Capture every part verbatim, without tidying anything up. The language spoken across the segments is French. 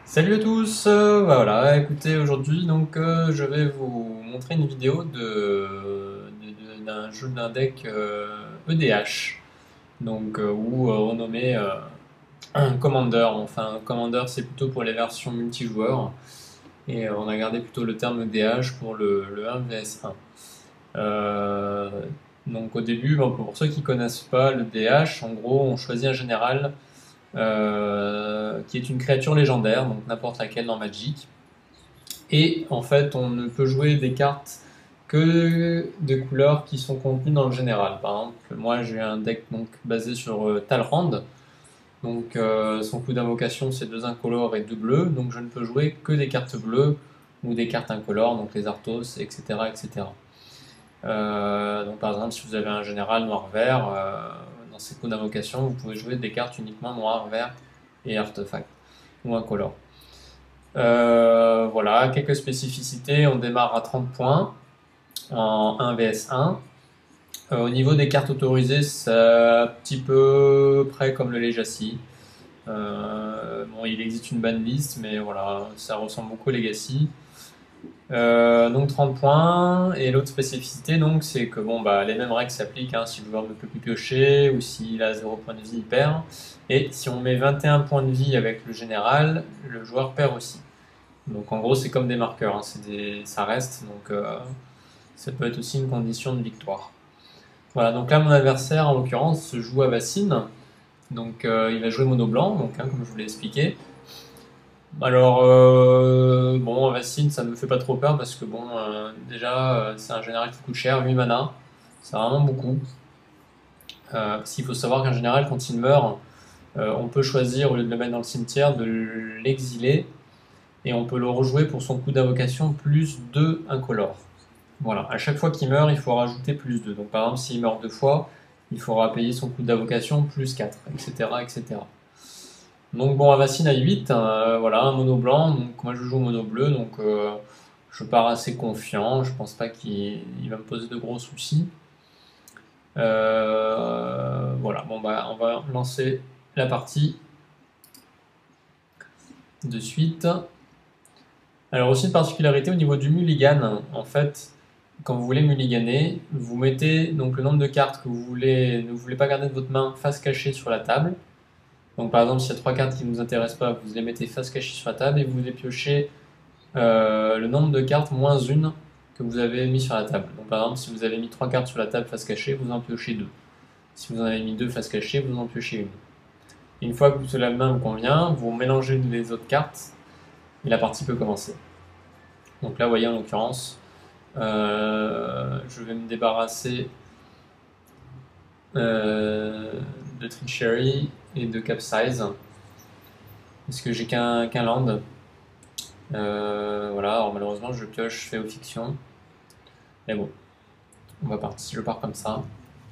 Salut à tous, euh, voilà, écoutez, aujourd'hui donc euh, je vais vous montrer une vidéo de, de- de- d'un jeu d'un deck euh, E D H, donc euh, ou euh, renommé euh, un Commander. Enfin, Commander c'est plutôt pour les versions multijoueurs et euh, on a gardé plutôt le terme E D H pour le, le un vs un. Euh, donc au début, bon, pour ceux qui connaissent pas le D H, en gros on choisit un général euh, qui est une créature légendaire, donc n'importe laquelle dans Magic. Et en fait, on ne peut jouer des cartes que de couleurs qui sont contenues dans le général. Par exemple, moi j'ai un deck donc basé sur euh, Talrand. Donc euh, son coût d'invocation c'est deux incolores et deux bleus. Donc je ne peux jouer que des cartes bleues ou des cartes incolores, donc les Arthos, et cetera et cetera. Euh, donc par exemple, si vous avez un général noir-vert, euh, dans ses coûts d'invocation, vous pouvez jouer des cartes uniquement noir-vert et artefact ou incolores. Euh, voilà, quelques spécificités. On démarre à trente points en un vs un. Euh, au niveau des cartes autorisées, c'est un petit peu près comme le Legacy. Euh, bon, il existe une banlist, mais voilà, ça ressemble beaucoup au Legacy. Euh, donc trente points. Et l'autre spécificité, donc, c'est que bon, bah, les mêmes règles s'appliquent hein, si le joueur ne peut plus piocher ou s'il a zéro point de vie, il perd. Et si on met vingt et un points de vie avec le général, le joueur perd aussi. Donc en gros, c'est comme des marqueurs, hein, c'est des, ça reste, donc euh, ça peut être aussi une condition de victoire. Voilà, donc là mon adversaire en l'occurrence se joue à Vaccine, donc euh, il va jouer mono blanc, donc hein, comme je vous l'ai expliqué. Alors euh, bon, Vaccine ça ne me fait pas trop peur parce que bon, euh, déjà euh, c'est un général qui coûte cher, huit mana, c'est vraiment beaucoup. Euh, parce qu'il faut savoir qu'un général quand il meurt, euh, on peut choisir au lieu de le mettre dans le cimetière de l'exiler et on peut le rejouer pour son coût d'invocation plus deux incolores. Voilà, à chaque fois qu'il meurt, il faut rajouter plus deux. Donc par exemple, s'il meurt deux fois, il faudra payer son coût d'invocation plus quatre, et cetera et cetera. Donc bon, Avacyn a huit, euh, voilà, un mono blanc, donc moi je joue mono bleu, donc euh, je pars assez confiant, je pense pas qu'il il va me poser de gros soucis. Euh, voilà, bon bah on va lancer la partie de suite. Alors aussi une particularité au niveau du mulligan, en fait, quand vous voulez mulliganer, vous mettez donc le nombre de cartes que vous voulez, ne voulez pas garder de votre main face cachée sur la table. Donc par exemple, s'il y a trois cartes qui ne vous intéressent pas, vous les mettez face cachée sur la table et vous les piochez euh, le nombre de cartes moins une que vous avez mis sur la table. Donc par exemple, si vous avez mis trois cartes sur la table face cachée, vous en piochez deux. Si vous en avez mis deux face cachée, vous en piochez une. Une fois que la main vous convient, vous mélangez les autres cartes et la partie peut commencer. Donc là, vous voyez en l'occurrence, Euh, je vais me débarrasser euh, de Treachery et de Capsize parce que j'ai qu'un qu'un land. Euh, voilà, alors malheureusement je pioche fais aux fictions. Mais bon, on va partir, je pars comme ça.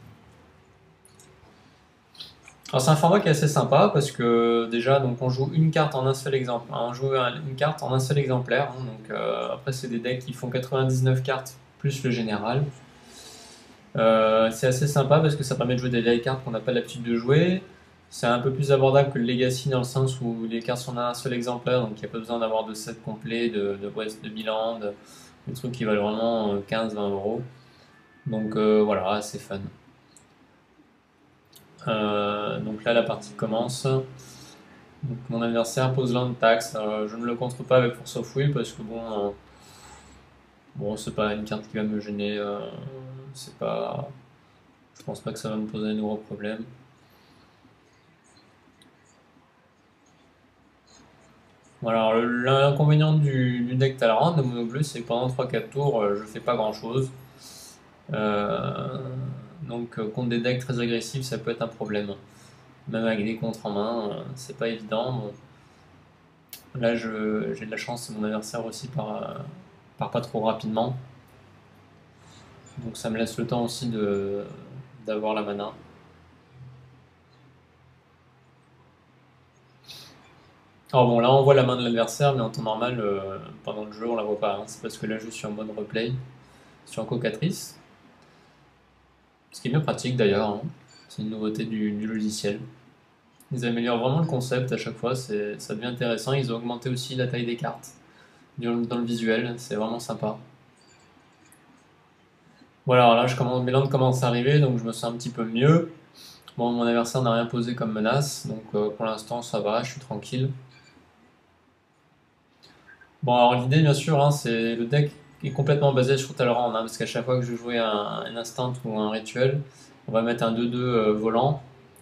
Alors c'est un format qui est assez sympa parce que déjà donc on joue une carte en un seul exemple, hein, on joue une carte en un seul exemplaire. Hein, donc euh, après c'est des decks qui font quatre-vingt-dix-neuf cartes plus le général. Euh, c'est assez sympa parce que ça permet de jouer des vieilles cartes qu'on n'a pas l'habitude de jouer. C'est un peu plus abordable que le Legacy dans le sens où les cartes sont d'un seul exemplaire, donc il n'y a pas besoin d'avoir de set complet, de, de West, de Biland, des trucs qui valent vraiment quinze vingt euros. Donc euh, voilà, c'est fun. Euh, donc là, la partie commence. Donc, mon adversaire pose land tax. Euh, je ne le contre pas avec Force of Will parce que bon, euh, bon c'est pas une carte qui va me gêner. Euh, c'est pas, je pense pas que ça va me poser un gros problème. Voilà, alors, l'inconvénient du, du deck Talrand de mono bleu, c'est que pendant trois quatre tours, euh, je fais pas grand chose. Euh, donc, euh, contre des decks très agressifs, ça peut être un problème. Même avec des contres en main, euh, c'est pas évident. Bon, là, je- j'ai de la chance, mon adversaire aussi part, euh, part pas trop rapidement. Donc, ça me laisse le temps aussi de d'avoir la mana. Alors bon, là, on voit la main de l'adversaire, mais en temps normal, euh, pendant le jeu, on la voit pas. Hein. C'est parce que là, je suis en mode replay sur Cocatrice. Ce qui est bien pratique d'ailleurs, hein. C'est une nouveauté du, du logiciel. Ils améliorent vraiment le concept à chaque fois, c'est, ça devient intéressant. Ils ont augmenté aussi la taille des cartes dans le dans le visuel, c'est vraiment sympa. Voilà, alors là, je commence, mes landes commencent à arriver, donc je me sens un petit peu mieux. Bon, mon adversaire n'a rien posé comme menace, donc euh, pour l'instant ça va, je suis tranquille. Bon, alors l'idée, bien sûr, hein, c'est le deck est complètement basé sur Talrand, hein, parce qu'à chaque fois que je vais jouer un, un instant ou un rituel, on va mettre un deux deux euh, volant.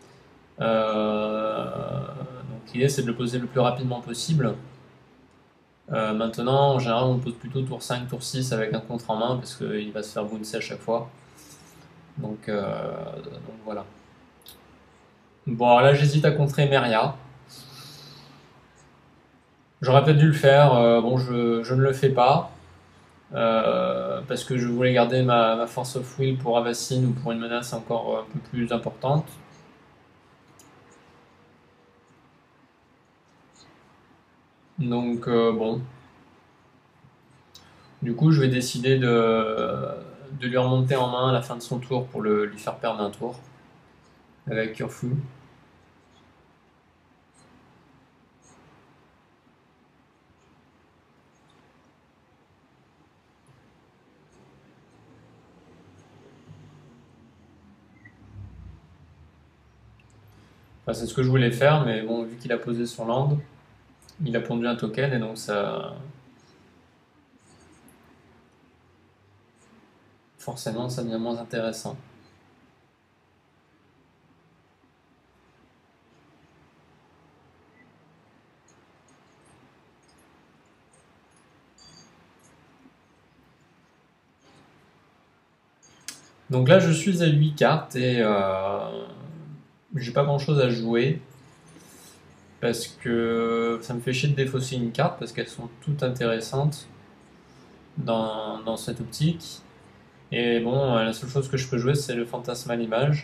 Euh, donc l'idée, c'est de le poser le plus rapidement possible. Euh, maintenant, en général, on le pose plutôt tour cinq, tour six avec un contre en main, parce qu'il va se faire bouncer à chaque fois. Donc, euh, donc voilà. Bon, alors là, j'hésite à contrer Meria. J'aurais peut-être dû le faire. Euh, bon, je, je ne le fais pas. Euh, parce que je voulais garder ma, ma force of will pour Avacyn ou pour une menace encore un peu plus importante. Donc euh, bon, du coup je vais décider de, de lui remonter en main à la fin de son tour pour le, lui faire perdre un tour avec Curfew. Enfin, c'est ce que je voulais faire, mais bon, vu qu'il a posé son land, il a pondu un token et donc ça, forcément, ça devient moins intéressant. Donc là, je suis à huit cartes et euh, j'ai pas grand chose à jouer parce que ça me fait chier de défausser une carte parce qu'elles sont toutes intéressantes dans, dans cette optique. Et bon, euh, la seule chose que je peux jouer, c'est le fantasme à l'image.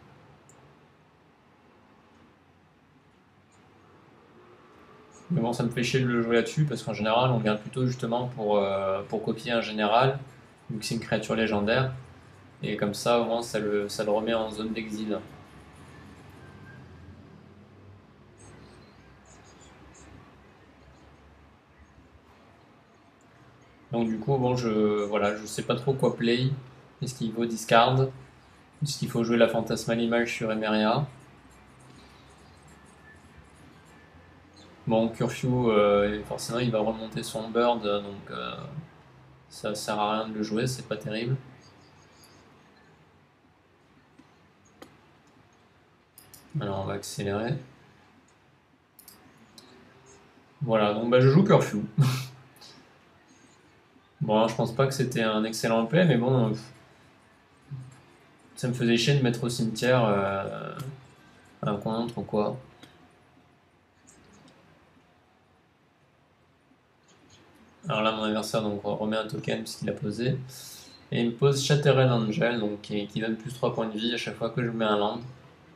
Mais bon, ça me fait chier de le jouer là-dessus parce qu'en général, on vient plutôt justement pour, euh, pour copier un général, vu que c'est une créature légendaire. Et comme ça, au moins, ça le, ça le remet en zone d'exil. Donc du coup, bon, je voilà, je sais pas trop quoi play. Est-ce qu'il vaut discard? Est-ce qu'il faut jouer la fantasme à l'image sur Emeria? Bon, Curfew, euh, forcément, il va remonter son bird, donc euh, ça sert à rien de le jouer, c'est pas terrible. Alors on va accélérer. Voilà, donc bah, je joue Curfew. Bon, alors, je pense pas que c'était un excellent play, mais bon, euh, ça me faisait chier de mettre au cimetière euh, un contre ou quoi. Alors là, mon adversaire donc, remet un token puisqu'il a posé. Et il me pose Shattered Angel, donc, qui, qui donne plus trois points de vie à chaque fois que je mets un land.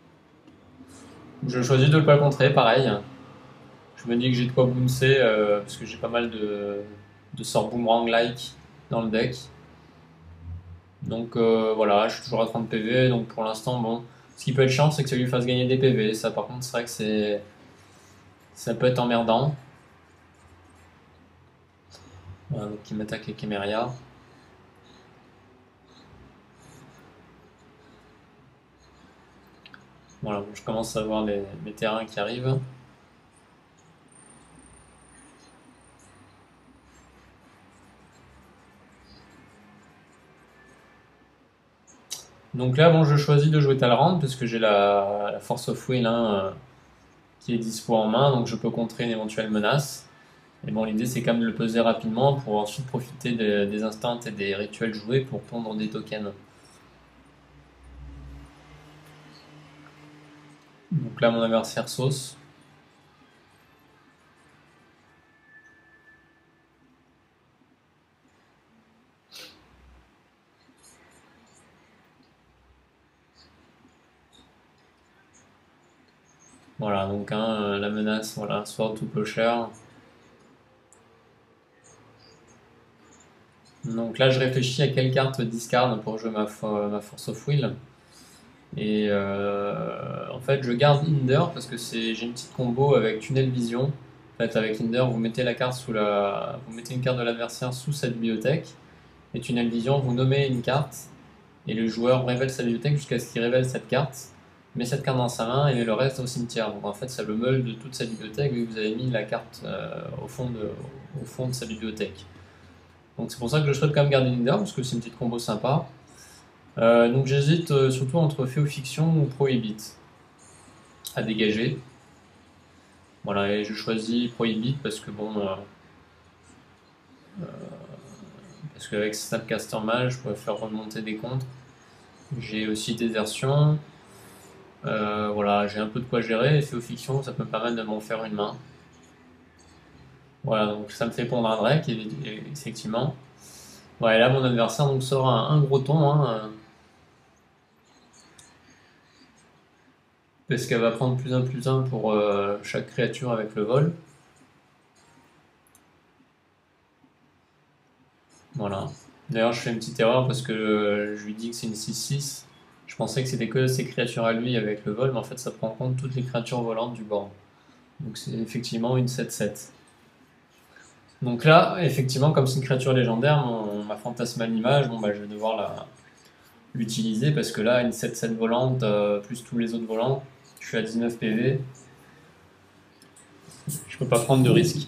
Je choisis de ne pas le contrer, pareil. Je me dis que j'ai de quoi bouncer, euh, parce que j'ai pas mal de, de sorts boomerang-like dans le deck. Donc euh, voilà, je suis toujours à trente P V, donc pour l'instant, bon. Ce qui peut être chiant, c'est que ça lui fasse gagner des P V. Ça, par contre, c'est vrai que c'est, ça peut être emmerdant. Voilà, donc il m'attaque avec Emeria. Voilà, bon, je commence à voir les, les terrains qui arrivent. Donc là, bon, je choisis de jouer Talrand parce que j'ai la, la Force of Will hein, euh, qui est dispo en main, donc je peux contrer une éventuelle menace. Et bon, l'idée c'est quand même de le peser rapidement pour ensuite profiter des, des instants et des rituels joués pour pondre des tokens. Donc là, mon adversaire sauce. Voilà, donc hein, euh, la menace, voilà, Sword to Plowshare. Donc là, je réfléchis à quelle carte discard pour jouer ma, fo- ma Force of Will. Et euh, en fait, je garde Hinder parce que c'est j'ai une petite combo avec Tunnel Vision. En fait, avec Hinder, vous mettez la carte sous la, vous mettez une carte de l'adversaire sous sa bibliothèque. Et Tunnel Vision, vous nommez une carte et le joueur révèle sa bibliothèque jusqu'à ce qu'il révèle cette carte, met cette carte dans sa main et met le reste au cimetière. Donc en fait, ça le meule de toute sa bibliothèque vu que vous avez mis la carte euh, au, fond de, au fond de sa bibliothèque. Donc c'est pour ça que je souhaite quand même garder Hinder parce que c'est une petite combo sympa. Euh, donc j'hésite euh, surtout entre Féofiction ou Prohibit à dégager. Voilà, et je choisis Prohibit parce que bon, euh, euh, parce qu'avec Snapcaster Mage, je pourrais faire remonter des contres. J'ai aussi Désertion. Euh, voilà, j'ai un peu de quoi gérer. Et Féofiction, ça peut me permettre de m'en faire une main. Voilà, donc ça me fait pondre un Drake, effectivement. Ouais, là mon adversaire donc sort un, un gros ton, hein, parce qu'elle va prendre plus un plus un pour euh, chaque créature avec le vol. Voilà. D'ailleurs, je fais une petite erreur parce que euh, je lui dis que c'est une six six. Je pensais que c'était que ses créatures à lui avec le vol, mais en fait, ça prend en compte toutes les créatures volantes du board. Donc, c'est effectivement une sept sept. Donc là, effectivement, comme c'est une créature légendaire, mon, ma fantasmale image, bon, bah, je vais devoir l'utiliser parce que là, une sept sept volante, euh, plus tous les autres volants, je suis à dix-neuf P V. Je peux pas prendre de risque.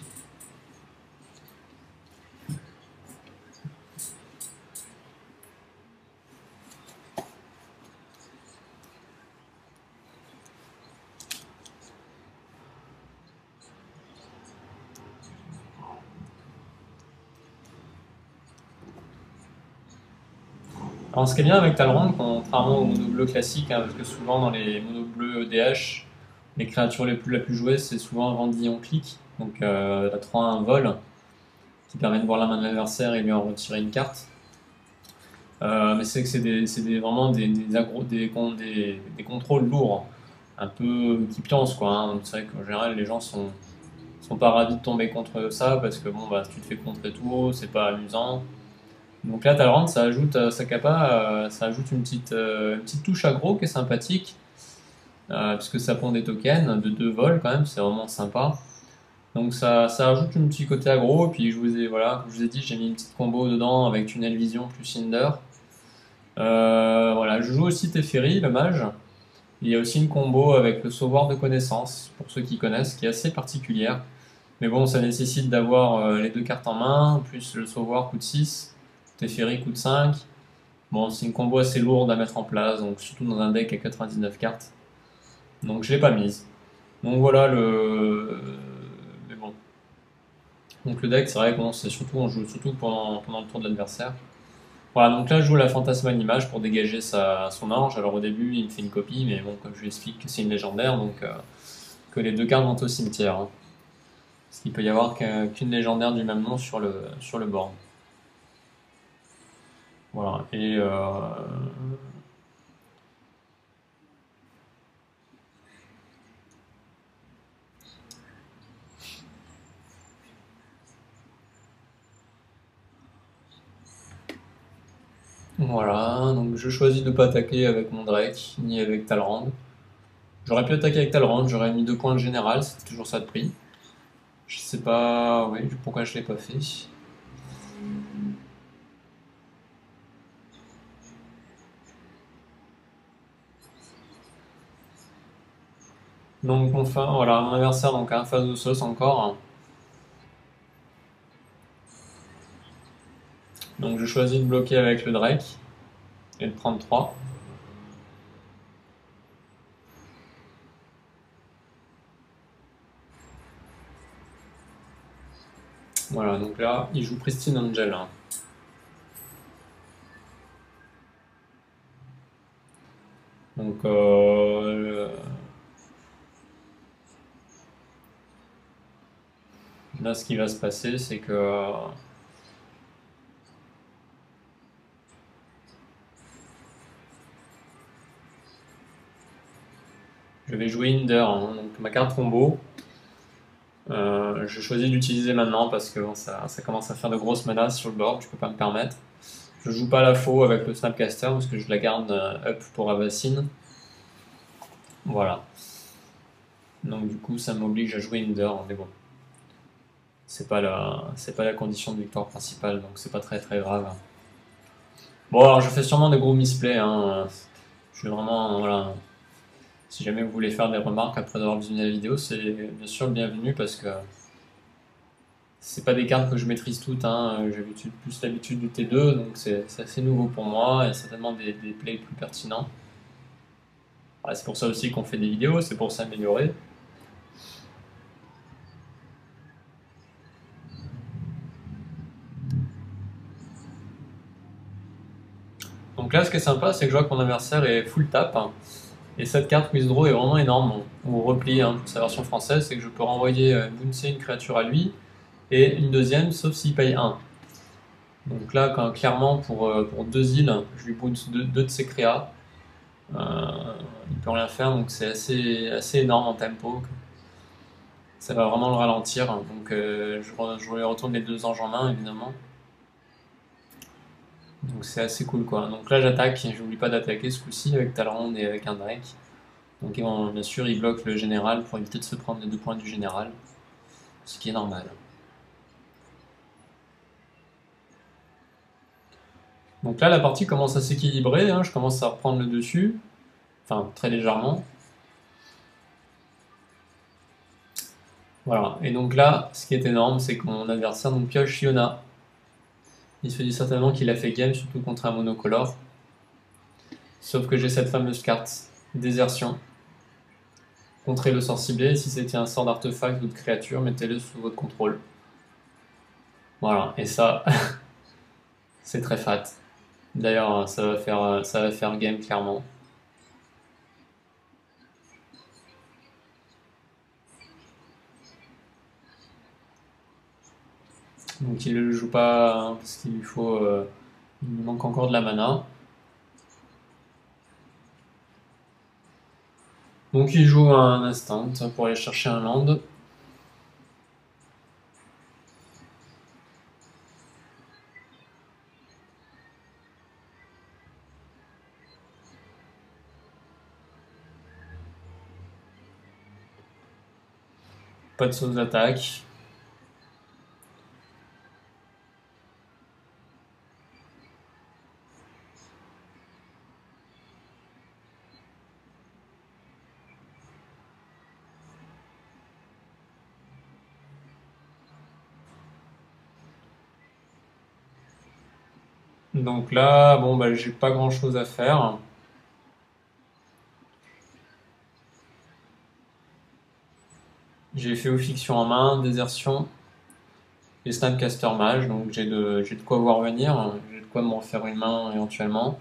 Alors, ce qui est bien avec Talrand, contrairement au mono bleu classique, hein, parce que souvent dans les mono bleus E D H, les créatures les plus, la plus jouées, c'est souvent un Vendillon clic, donc euh, la trois un vol, qui permet de voir la main de l'adversaire et lui en retirer une carte. Euh, mais c'est que c'est des, des, vraiment des, des, agro, des, des, des contrôles lourds, un peu qui pioncent, quoi. Hein. C'est vrai qu'en général, les gens sont, sont pas ravis de tomber contre ça parce que bon, bah, tu te fais contrer tout haut, c'est pas amusant. Donc là, Talrand, ça ajoute euh, sa capa, euh, ça ajoute une petite, euh, une petite touche aggro qui est sympathique, euh, puisque ça prend des tokens de deux vols quand même, c'est vraiment sympa. Donc ça, ça ajoute un petit côté aggro, et puis je vous ai, voilà, comme je vous ai dit, j'ai mis une petite combo dedans avec Tunnel Vision plus Hinder. Euh, voilà, je joue aussi Teferi, le mage. Il y a aussi une combo avec le Sauvoir de connaissance, pour ceux qui connaissent, qui est assez particulière. Mais bon, ça nécessite d'avoir euh, les deux cartes en main, plus le Sauvoir coûte six, Teferi coûte cinq. Bon, c'est une combo assez lourde à mettre en place, donc surtout dans un deck à quatre-vingt-dix-neuf cartes. Donc je l'ai pas mise. Donc voilà le. Mais bon. Donc le deck, c'est vrai qu'on c'est surtout on joue surtout pendant, pendant le tour de l'adversaire. Voilà, donc là je joue la Fantasmal Image pour dégager sa, son ange. Alors au début il me fait une copie, mais bon, comme je lui explique que c'est une légendaire, donc euh, que les deux cartes vont au cimetière. Hein. Parce qu'il peut y avoir qu'une légendaire du même nom sur le, sur le board. Voilà, et euh, voilà, donc je choisis de ne pas attaquer avec mon Drake, ni avec Talrand. J'aurais pu attaquer avec Talrand, j'aurais mis deux points de général, c'était toujours ça de prix. Je sais pas oui, pourquoi je l'ai pas fait. Donc enfin, voilà, mon adversaire donc un phase de sauce encore. Donc je choisis de bloquer avec le Drake et de prendre trois. Voilà, donc là, il joue Pristine Angel. Hein. Donc euh, là, ce qui va se passer, c'est que je vais jouer Hinder, hein, donc ma carte combo. Euh, je choisis d'utiliser maintenant parce que bon, ça, ça commence à faire de grosses menaces sur le board, je peux pas me permettre. Je joue pas la faux avec le Snapcaster parce que je la garde euh, up pour Avacyn. Voilà. Donc du coup, ça m'oblige à jouer Hinder, mais bon. C'est pas la, c'est pas la condition de victoire principale, donc c'est pas très très grave. Bon, alors je fais sûrement des gros misplays, hein. Je suis vraiment, voilà. Si jamais vous voulez faire des remarques après avoir visionné la vidéo, c'est bien sûr le bienvenu parce que c'est pas des cartes que je maîtrise toutes, hein. J'ai plus l'habitude du T deux, donc c'est assez nouveau pour moi et certainement des, des plays plus pertinents. Voilà, c'est pour ça aussi qu'on fait des vidéos, c'est pour s'améliorer. Donc là, ce qui est sympa, c'est que je vois que mon adversaire est full tap. Hein. Et cette carte withdraw est vraiment énorme, ou repli, hein, sa version française, c'est que je peux renvoyer euh, bouncer une créature à lui, et une deuxième, sauf s'il paye un. Donc là, quand, clairement, pour, euh, pour deux îles, je lui bounce deux, deux de ses créas. Euh, il peut rien faire, donc c'est assez, assez énorme en tempo. Ça va vraiment le ralentir, donc euh, je, je lui retourne les deux anges en main, évidemment. Donc c'est assez cool, quoi. Donc là, j'attaque, j'oublie pas d'attaquer ce coup-ci avec Talrond et avec un Drake. Donc bien sûr, il bloque le général pour éviter de se prendre les deux points du général, ce qui est normal. Donc là, la partie commence à s'équilibrer, hein, je commence à reprendre le dessus, enfin très légèrement. Voilà, et donc là, ce qui est énorme, c'est que mon adversaire donc pioche Yona. Il se dit certainement qu'il a fait game, surtout contre un monocolore. Sauf que j'ai cette fameuse carte, désertion. Contrez le sort ciblé, si c'était un sort d'artefact ou de créature, mettez-le sous votre contrôle. Voilà, et ça, c'est très fat. D'ailleurs, ça va faire, ça va faire game clairement. Donc il ne le joue pas hein, parce qu'il lui faut, euh, il lui manque encore de la mana. Donc il joue un instant pour aller chercher un land. Pas de sauce d'attaque. Donc là, bon bah j'ai pas grand chose à faire. J'ai fait fiction en main, désertion et Snapcaster Mage, donc j'ai de, j'ai de quoi voir venir, j'ai de quoi m'en faire une main éventuellement.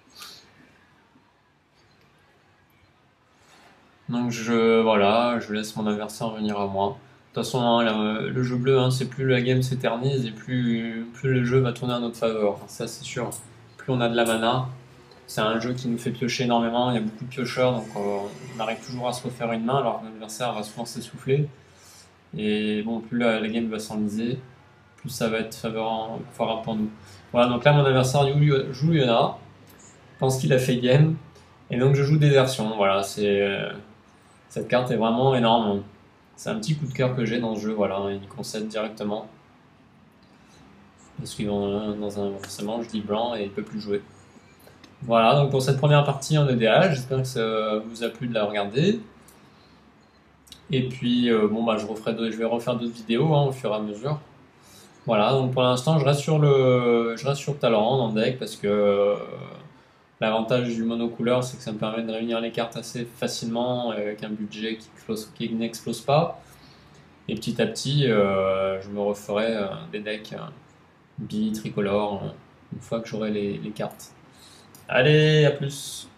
Donc je voilà, je laisse mon adversaire venir à moi. De toute façon, hein, la- le jeu bleu, hein, c'est plus la game s'éternise et plus, plus le jeu va tourner en notre faveur. Ça c'est sûr. Plus on a de la mana, c'est un jeu qui nous fait piocher énormément, il y a beaucoup de piocheurs, donc euh, on arrive toujours à se refaire une main alors que l'adversaire va souvent s'essouffler. Et bon, plus la, la game va s'enliser, plus ça va être favorable, favorable pour nous. Voilà, donc là mon adversaire joue, joue Yona, pense qu'il a fait game, et donc je joue désertion. Voilà, c'est euh, cette carte est vraiment énorme. C'est un petit coup de cœur que j'ai dans ce jeu, voilà, il concède directement. Parce qu'il est dans un forcément je dis blanc et il peut plus jouer. Voilà, donc pour cette première partie en E D H, j'espère que ça vous a plu de la regarder. Et puis, euh, bon, bah, je, referai de, je vais refaire d'autres vidéos hein, au fur et à mesure. Voilà, donc pour l'instant, je reste sur le, je reste sur Talrand en deck parce que euh, l'avantage du monocouleur, c'est que ça me permet de réunir les cartes assez facilement avec un budget qui, explose, qui n'explose pas. Et petit à petit, euh, je me referai euh, des decks euh, bi, tricolores, euh, une fois que j'aurai les, les cartes. Allez, à plus!